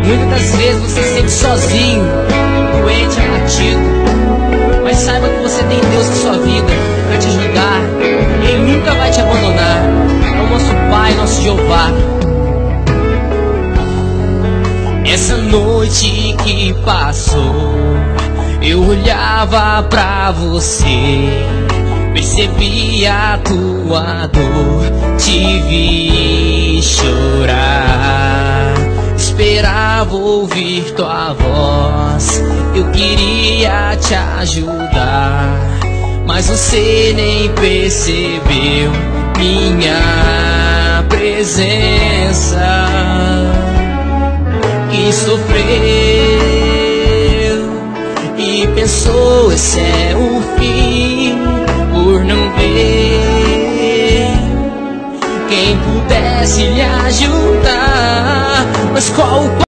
Muitas das vezes você se sente sozinho, doente, abatido, mas saiba que você tem Deus em sua vida para te ajudar. Ele nunca vai te abandonar. É o nosso Pai, nosso Jeová. Essa noite que passou, eu olhava pra você, percebi a tua dor, te vi chorar, esperava ouvir tua voz, eu queria te ajudar, mas você nem percebeu minha presença. Que sofreu e pensou, esse é o fim, por não ver quem pudesse lhe ajudar. Mas qual o